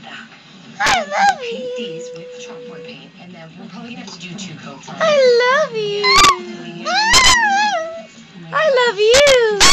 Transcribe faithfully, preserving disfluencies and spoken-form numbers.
that. I love Paint you. these with chalkboard paint, and then we're probably gonna have to do two coats on it. I love you. I love you.